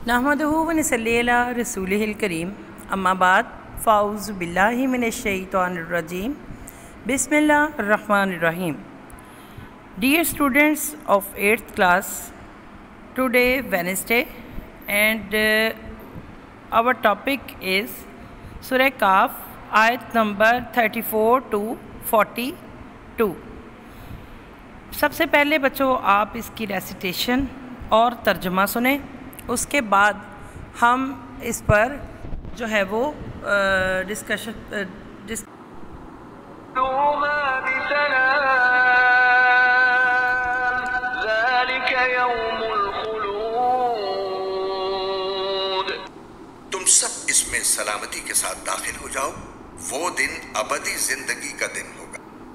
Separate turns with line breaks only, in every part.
नहमदुहु व नसल्ली अला रसूलिहिल करीम अम्मा बाद फ़ाऊज़ु बिल्लाहि मिनश्शैतानिर्रजीम बिस्मिल्लाहिर्रहमानिर्रहीम। Dear students of 8th class, today Wednesday and our topic is Surah Kaf, ayat number 34 to 42। सबसे पहले बच्चों आप इसकी रेसिटेशन और तर्जुमा सुने, उसके बाद हम इस पर जो है वो डिस्कशन
तुम सब इसमें सलामती के साथ दाखिल हो जाओ, वो दिन अबदी जिंदगी का दिन होगा।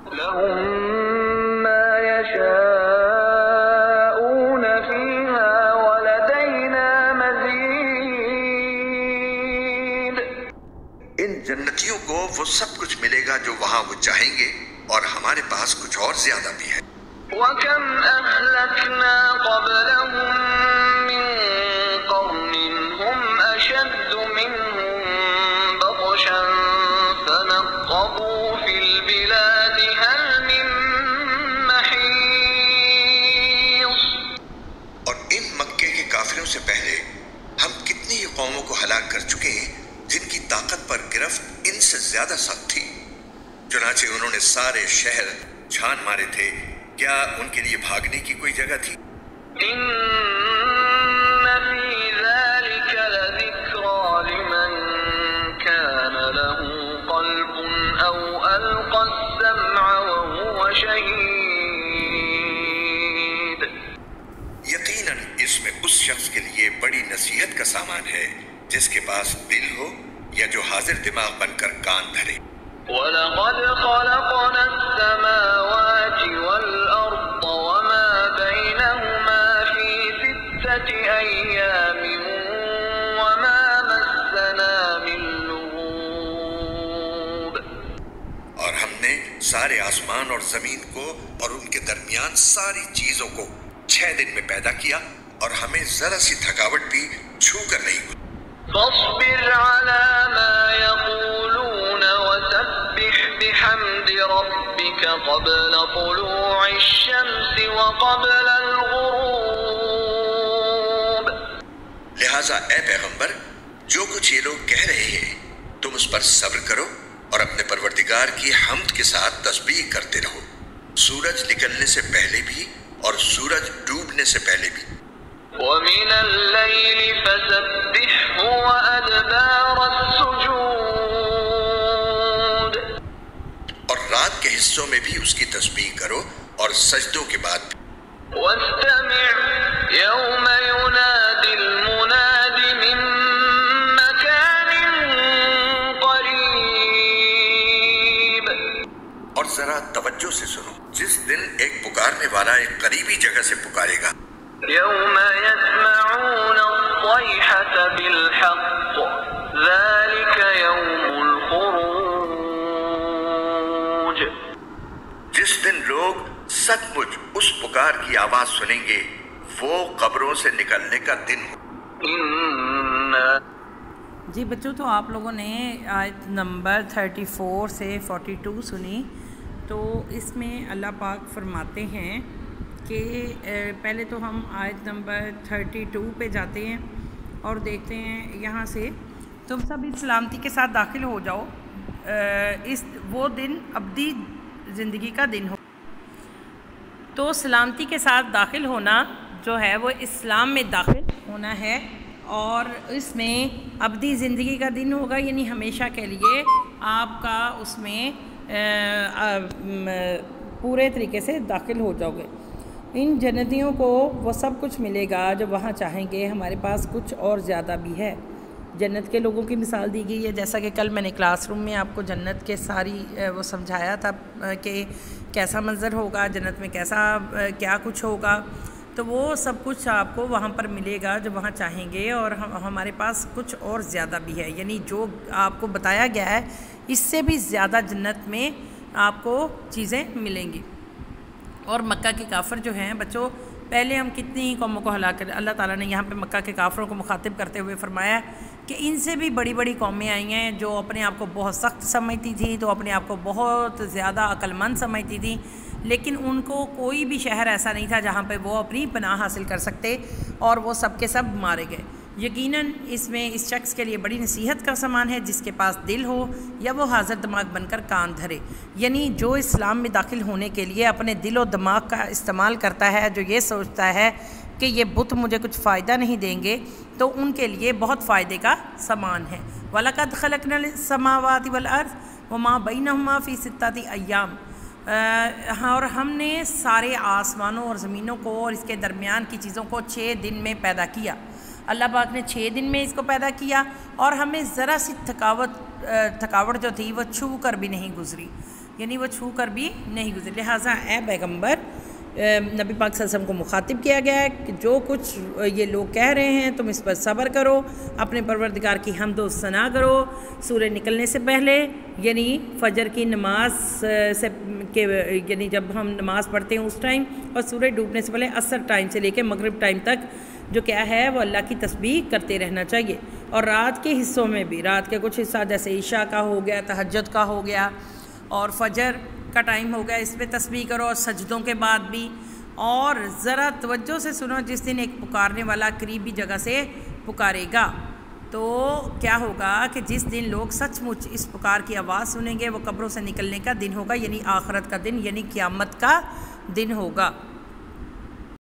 इन जन्नतियों को वो सब कुछ मिलेगा जो वहाँ वो चाहेंगे, और हमारे पास कुछ और ज्यादा भी है।
وَكَمْ أَهْلَكْنَا قَبْلَهُمْ مِنْ قَرْنٍ هُمْ أَشَدُّ مِنْهُمْ بَطْشًا فَنَقَّبُوا فِي الْبِلَادِ هَلْ مِنْ مَحِيصٍ।
और इन मक्के के काफिरों से पहले हम कितनी ही कौमों को हलाक कर चुके हैं जिनकी ताकत पर गिरफ्त इनसे ज्यादा सख्त थी। चुनाचे उन्होंने सारे शहर छान मारे थे, क्या उनके लिए भागने की कोई जगह थी?
इन्न फी ज़ालिका लज़िक्रा लिमन कान लहू क़ल्बुन औ अलक़ा अस्समअ व हुवा शहीद।
यकीनन इसमें उस शख्स के लिए बड़ी नसीहत का सामान है जिसके पास दिल हो या जो हाजिर दिमाग बनकर कान धरे।
وَلَقَدْ خَلَقْنَا السَّمَاوَاتِ وَالْأَرْضَ وَمَا بَيْنَهُمَا فِي 6 أَيَّامٍ وَمَا مَسَّنَا مِن لُغُوبٍ।
और हमने सारे आसमान और जमीन को और उनके दरमियान सारी चीजों को 6 दिन में पैदा किया, और हमें जरा सी थकावट भी छू कर नहीं हुई।
فاصبر على ما يقولون وسبح بحمد ربك قبل طلوع الشمس وقبل الغروب।
लिहाजा ए पैगंबर, जो कुछ ये लोग कह रहे हैं तुम उस पर सब्र करो और अपने परवरदिगार की हम्द के साथ तस्बीह करते रहो, सूरज निकलने से पहले भी और सूरज डूबने से पहले भी।
وَمِنَ اللَّيْلِ فَسَبِّحْهُ وَأَدْبَارَ السُّجُودِ।
और रात के हिस्सों में भी उसकी तस्बीह करो और सजदों के बाद भी।
وَاسْتَمِعْ يَوْمَ يُنَادِ الْمُنَادِ مِن مَّكَانٍ قَرِيبٍ।
और जरा तवज्जो से सुनो, जिस दिन एक पुकारने वाला एक करीबी जगह से पुकारेगा।
يوم يسمعون الصيحة بالحق ذلك يوم الخروج।
जिस दिन लोग सचमुच उस पुकार की आवाज सुनेंगे वो कब्रों से निकलने का दिन हो।
जी बच्चों, तो आप लोगों ने आयत नंबर 34 से 42 सुनी। तो इसमें अल्लाह पाक फरमाते हैं कि पहले तो हम आयत नंबर 32 पे जाते हैं और देखते हैं यहाँ से, तुम सब इस सलामती के साथ दाखिल हो जाओ, इस वो दिन अबदी ज़िंदगी का दिन हो। तो सलामती के साथ दाखिल होना जो है वो इस्लाम में दाखिल होना है, और इसमें अबदी ज़िंदगी का दिन होगा, यानी हमेशा के लिए आपका उसमें पूरे तरीके से दाखिल हो जाओगे। इन जन्नतियों को वो सब कुछ मिलेगा जो वहाँ चाहेंगे, हमारे पास कुछ और ज़्यादा भी है। जन्नत के लोगों की मिसाल दी गई है, जैसा कि कल मैंने क्लासरूम में आपको जन्नत के सारी वो समझाया था कि कैसा मंज़र होगा जन्नत में, कैसा क्या कुछ होगा। तो वो सब कुछ आपको वहाँ पर मिलेगा जो वहाँ चाहेंगे, और हमारे पास कुछ और ज़्यादा भी है, यानी जो आपको बताया गया है इससे भी ज़्यादा जन्नत में आपको चीज़ें मिलेंगी। और मक्का के काफ़िर जो हैं बच्चों, پہلے ہم کتنی قوموں کو ہلاک کر، اللہ تعالیٰ نے یہاں پہ مکہ کے کافروں کو مخاطب کرتے ہوئے فرمایا کہ ان سے بھی بڑی بڑی قومیں آئی ہیں جو اپنے آپ کو بہت سخت سمجھتی تھیں، تو اپنے آپ کو بہت زیادہ عقل مند سمجھتی تھیں، لیکن ان کو کوئی بھی شہر ایسا نہیں تھا جہاں پہ وہ اپنی پناہ حاصل کر سکتے، اور وہ سب کے سب مارے گئے۔ یقیناً اس میں اس شخص کے لیے بڑی نصیحت کا سامان ہے جس کے پاس دل ہو یا وہ حاضر دماغ بن کر کان دھرے، یعنی جو اسلام میں داخل ہونے کے لیے اپنے دل و دماغ کا استعمال کرتا ہے، جو یہ سوچتا ہے کہ یہ بت مجھے کچھ فائدہ نہیں دیں گے، تو ان کے لیے بہت فائدے کا سامان ہے۔ وَلَقَدْ خَلَقْنَا السَّمَاوَاتِ وَالْأَرْضَ وَمَا بَيْنَهُمَا فِي سِتَّةِ أَيَّامٍ، اور ہم نے سارے آسمانوں اور زمینوں کو اور اس کے درمیان کی چیزوں کو 6 دن میں پیدا کیا۔ اللہ پاک نے 6 دن میں اس کو پیدا کیا، اور ہمیں ذرا سی تھکاوٹ جو تھی وہ چھو کر بھی نہیں گزری، یعنی وہ چھو کر بھی نہیں گزری۔ لہٰذا اے پیغمبر، نبی پاک صلی اللہ علیہ وسلم کو مخاطب کیا گیا ہے کہ جو کچھ یہ لوگ کہہ رہے ہیں تم اس پر صبر کرو، اپنے پروردگار کی حمد و ثنا کرو، سورج نکلنے سے پہلے، یعنی فجر کی نماز سے یعنی جب ہم نماز پڑھتے ہیں اس ٹائم، اور سورج ڈوبنے سے پہلے عصر ٹائم سے لے کے مغرب ٹائم تک جو کیا ہے وہ اللہ کی تسبیح کرتے رہنا چاہیے، اور رات کے حصوں میں بھی، رات کے کچھ حصہ جیسے عشاء کا ہو گیا، تہجد کا ہو گیا، اور فجر کا ٹائم ہو گیا، اس پہ تسبیح کرو، اور سجدوں کے بعد بھی۔ اور ذرا توجہ سے سنو، جس دن ایک پکارنے والا قریبی جگہ سے پکارے گا، تو کیا ہوگا کہ جس دن لوگ سچ مچ اس پکار کی آواز سنیں گے، وہ قبروں سے نکلنے کا دن ہوگا، یعنی آخرت کا دن، یعنی قیامت کا دن ہوگا۔